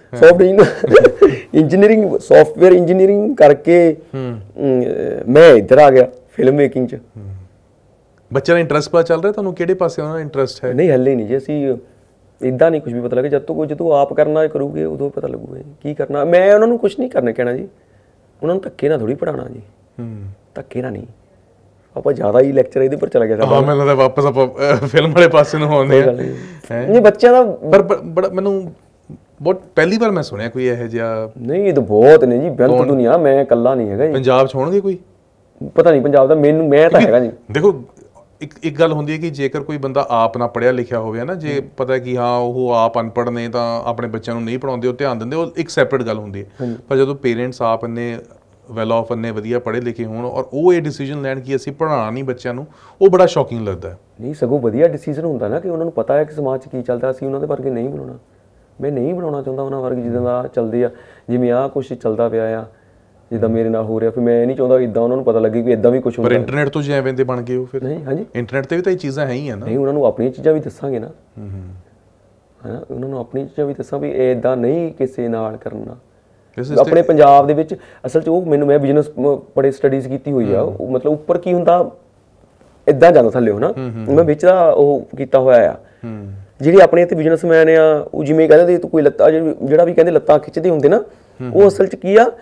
ਸੌਫਟਵੇਅਰ ਇੰਜੀਨੀਅਰਿੰਗ ਕਰਕੇ ਮੈਂ ਇੱਧਰ ਆ ਗਿਆ ਫਿਲਮ ਮੇਕਿੰਗ 'ਚ। ਬੱਚਿਆਂ ਦਾ ਇੰਟਰਸਟ ਪਤਾ ਚੱਲ ਰਿਹਾ ਤੁਹਾਨੂੰ, ਕਿਹੜੇ ਪਾਸੇ ਉਹਨਾਂ ਦਾ ਇੰਟਰਸਟ ਹੈ? ਨਹੀਂ, ਹੱਲੇ ਨਹੀਂ ਜੀ, ਅਸੀਂ ਇੱਦਾਂ ਨਹੀਂ ਕੁਝ ਵੀ ਪਤਾ ਲੱਗਾ। ਜਦੋਂ ਆਪ ਕਰਨਾ ਕਰੂਗੇ ਉਦੋਂ ਪਤਾ ਲੱਗੂਗਾ ਕੀ ਕਰਨਾ। ਮੈਂ ਉਹਨਾਂ ਨੂੰ ਕੁਝ ਨਹੀਂ ਕਰਨਾ ਕਹਿਣਾ ਜੀ, ਉਹਨਾਂ ਨੂੰ ਧੱਕੇ ਨਾਲ ਥੋੜੀ ਪੜਾਉਣਾ ਜੀ, ਧੱਕੇ ਨਾਲ ਨਹੀਂ। ਆਪਾਂ ਜ਼ਿਆਦਾ ਹੀ ਲੈਕਚਰ ਇਹਦੇ ਪਰ ਚਲਾ ਗਿਆ। ਹਾਂ, ਮੈਨੂੰ ਲੱਗਦਾ ਵਾਪਸ ਆਪਾਂ ਫਿਲਮ ਵਾਲੇ ਪਾਸੇ ਨੂੰ ਆਉਂਦੇ ਆ। ਨਹੀਂ, ਬੱਚਿਆਂ ਦਾ ਪਰ ਬੜਾ ਮੈਨੂੰ ਬਹੁਤ ਪਹਿਲੀ ਵਾਰ ਮੈਂ ਸੁਣਿਆ ਕੋਈ ਇਹੋ ਜਿਹਾ। ਨਹੀਂ, ਇਹ ਤਾਂ ਬਹੁਤ ਨੇ ਜੀ, ਬੇਅੰਤ ਦੁਨੀਆ, ਮੈਂ ਇਕੱਲਾ ਨਹੀਂ ਹੈਗਾ ਜੀ। ਪੰਜਾਬ 'ਚ ਹੋਣਗੇ ਕੋਈ? ਪਤਾ ਨਹੀਂ ਪੰਜਾਬ ਦਾ, ਮੈਂ ਤਾਂ ਹੈਗਾ ਜੀ। ਦੇਖੋ, ਇੱਕ ਗੱਲ ਹੁੰਦੀ ਹੈ ਕਿ ਜੇਕਰ ਕੋਈ ਬੰਦਾ ਆਪ ਨਾ ਪੜ੍ਹਿਆ ਲਿਖਿਆ ਹੋਵੇ ਨਾ, ਜੇ ਪਤਾ ਕਿ ਹਾਂ ਉਹ ਆਪ ਅਨਪੜ੍ਹ ਨੇ ਤਾਂ ਆਪਣੇ ਬੱਚਿਆਂ ਨੂੰ ਨਹੀਂ ਪੜ੍ਹਾਉਂਦੇ, ਉਹ ਧਿਆਨ ਦਿੰਦੇ, ਉਹ ਇੱਕ ਸੈਪਰੇਟ ਗੱਲ ਹੁੰਦੀ ਹੈ। ਪਰ ਜਦੋਂ ਪੇਰੈਂਟਸ ਆਪ ਇੰਨੇ ਵੈਲ ਆਫ, ਇੰਨੇ ਵਧੀਆ ਪੜ੍ਹੇ ਲਿਖੇ ਹੋਣ ਔਰ ਉਹ ਇਹ ਡਿਸੀਜਨ ਲੈਣ ਕਿ ਅਸੀਂ ਪੜ੍ਹਾਉਣਾ ਨਹੀਂ ਬੱਚਿਆਂ ਨੂੰ, ਉਹ ਬੜਾ ਸ਼ੌਕਿੰਗ ਲੱਗਦਾ। ਨਹੀਂ, ਸਗੋਂ ਵਧੀਆ ਡਿਸੀਜਨ ਹੁੰਦਾ ਨਾ ਕਿ ਉਹਨਾਂ ਨੂੰ ਪਤਾ ਹੈ ਕਿ ਸਮਾਜ 'ਚ ਕੀ ਚੱਲਦਾ, ਅਸੀਂ ਉਹਨਾਂ ਦੇ ਵਰਗੇ ਨਹੀਂ ਬਣਾਉਣਾ। ਮੈਂ ਨਹੀਂ ਬਣਾਉਣਾ ਚਾਹੁੰਦਾ ਉਹਨਾਂ ਵਰਗੇ ਜਿੱਦਾਂ ਦਾ ਚੱਲਦੇ ਆ, ਜਿਵੇਂ ਆਹ ਕੁਛ ਚੱਲਦਾ ਪਿਆ ਆ, ਜਿੱਦਾਂ ਮੇਰੇ ਨਾਲ ਹੋ ਰਿਹਾ। ਫਿਰ ਮੈਂ ਨਹੀਂ ਚਾਹੁੰਦਾ ਇੱਦਾਂ ਉਹਨਾਂ ਨੂੰ ਪਤਾ ਲੱਗੇ ਕਿ ਇੱਦਾਂ ਵੀ ਕੁਛ ਹੁੰਦਾ। ਪਰ ਇੰਟਰਨੈਟ ਤੋਂ ਜੇ ਐਵੇਂ ਦੇ ਬਣ ਗਏ ਉਹ ਫਿਰ? ਨਹੀਂ, ਹਾਂਜੀ, ਇੰਟਰਨੈਟ ਤੇ ਵੀ ਤਾਂ ਇਹ ਚੀਜ਼ਾਂ ਹੈ ਹੀ ਆ ਨਾ। ਨਹੀਂ, ਉਹਨਾਂ ਨੂੰ ਆਪਣੀਆਂ ਚੀਜ਼ਾਂ ਵੀ ਦੱਸਾਂਗੇ ਨਾ, ਹੈ ਨਾ, ਉਹਨਾਂ ਨੂੰ ਆਪਣੀਆਂ ਚੀਜ਼ਾਂ ਵੀ ਦੱਸਾਂ ਵੀ ਇੱਦਾਂ ਨਹੀਂ ਕਿਸੇ ਨਾਲ ਕਰਨਾ। ਆਪਣੇ ਪੰਜਾਬ ਦੇ ਵਿੱਚ ਅਸਲ 'ਚ ਮੈਂ ਬਿਜ਼ਨਸ ਬੜੇ ਸਟੱਡੀਜ਼ ਕੀਤੀ ਹੋਈ ਆ, ਮਤਲਬ ਉੱਪਰ ਕੀ ਹੁੰਦਾ ਇੱਦਾਂ ਜਾਂਦਾ ਥੱਲੇ ਨਾ, ਮੈਂ ਵਿੱਚ ਦਾ ਉਹ ਕੀਤਾ ਹੋਇਆ ਆ। ਜਿਹੜੇ ਆਪਣੇ ਇੱਥੇ ਬਿਜ਼ਨਸਮੈਨ ਆ, ਉਹ ਜਿਵੇਂ ਕਹਿੰਦੇ ਤੂੰ ਕੋਈ ਲੱਤਾਂ, ਜਿਹੜਾ ਵੀ ਕਹਿੰਦੇ ਲੱਤਾਂ ਖਿੱਚਦੇ ਹੁੰਦੇ ਨਾ, ਉਹ ਅਸਲ 'ਚ ਕੀ ਆ,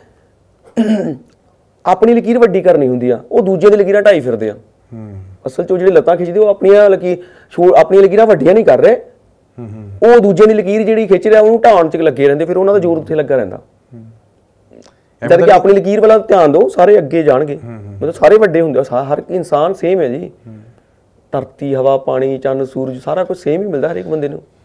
ਆਪਣੀ ਲਕੀਰ ਵੱਡੀ ਕਰਨੀ ਹੁੰਦੀ ਆ, ਉਹ ਦੂਜੇ ਦੀ ਲਕੀਰਾਂ ਢਾਈ ਫਿਰਦੇ ਆ। ਅਸਲ 'ਚ ਉਹ ਜਿਹੜੇ ਲੱਤਾਂ ਖਿੱਚਦੇ ਉਹ ਆਪਣੀਆਂ ਲਕੀਰਾਂ ਵੱਡੀਆਂ ਨਹੀਂ ਕਰ ਰਹੇ, ਉਹ ਦੂਜੇ ਦੀ ਲਕੀਰ ਜਿਹੜੀ ਖਿੱਚ ਰਿਹਾ ਉਹਨੂੰ ਢਾਉਣ 'ਚ ਲੱਗੇ ਰਹਿੰਦੇ, ਫਿਰ ਉਹਨਾਂ ਦਾ ਜ਼ੋਰ ਉੱਥੇ ਲੱਗਾ ਰਹਿੰਦਾ। ਜਦ ਕਿ ਆਪਣੀ ਲਕੀਰ ਵੱਲ ਧਿਆਨ ਦਿਓ, ਸਾਰੇ ਅੱਗੇ ਜਾਣਗੇ, ਮਤਲਬ ਸਾਰੇ ਵੱਡੇ ਹੁੰਦੇ ਆ। ਹਰ ਇਨਸਾਨ ਸੇਮ ਹੈ ਜੀ, ਧਰਤੀ, ਹਵਾ, ਪਾਣੀ, ਚੰਨ, ਸੂਰਜ, ਸਾਰਾ ਕੁਝ ਸੇਮ ਹੀ ਮਿਲਦਾ ਹਰ ਇੱਕ ਬੰਦੇ ਨੂੰ।